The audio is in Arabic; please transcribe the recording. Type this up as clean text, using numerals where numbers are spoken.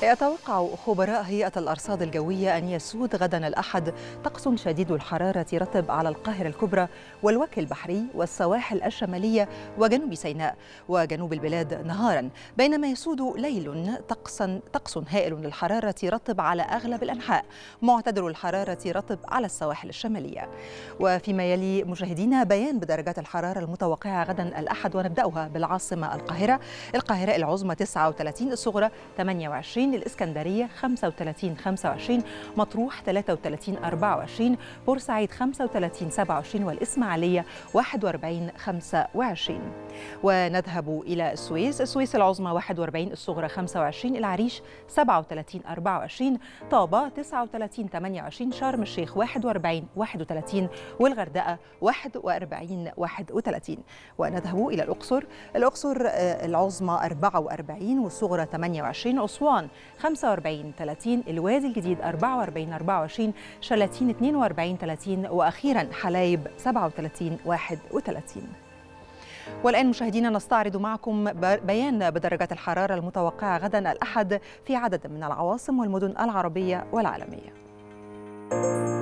يتوقع خبراء هيئة الأرصاد الجوية أن يسود غدا الأحد طقس شديد الحرارة رطب على القاهرة الكبرى والوجه البحري والسواحل الشمالية وجنوب سيناء وجنوب البلاد نهارا، بينما يسود ليل طقس هائل للحرارة رطب على أغلب الأنحاء، معتدل الحرارة رطب على السواحل الشمالية. وفيما يلي مشاهدينا بيان بدرجات الحرارة المتوقعة غدا الأحد، ونبدأها بالعاصمة القاهرة العظمى 39، الصغرى 28، الإسكندرية 35 25، مطروح 33 24، بورسعيد 35 27، والإسماعيلية 41 25. ونذهب إلى السويس العظمى 41، الصغرى 25، العريش 37 24، طابة 39 28، شرم الشيخ 41 31، والغردقة 41 31. ونذهب إلى الأقصر العظمى 44 والصغرى 28، أسوان 45 30، الوادي الجديد 44 24، شلاتين 42 30، وأخيرا حلايب 37 31. والآن مشاهدينا نستعرض معكم بيان بدرجات الحرارة المتوقعة غدا الأحد في عدد من العواصم والمدن العربية والعالمية.